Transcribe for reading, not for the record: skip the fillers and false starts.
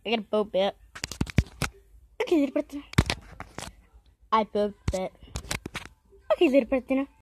I gotta boop it. Okay, little Bertina. I booped it. Okay, little Bertina.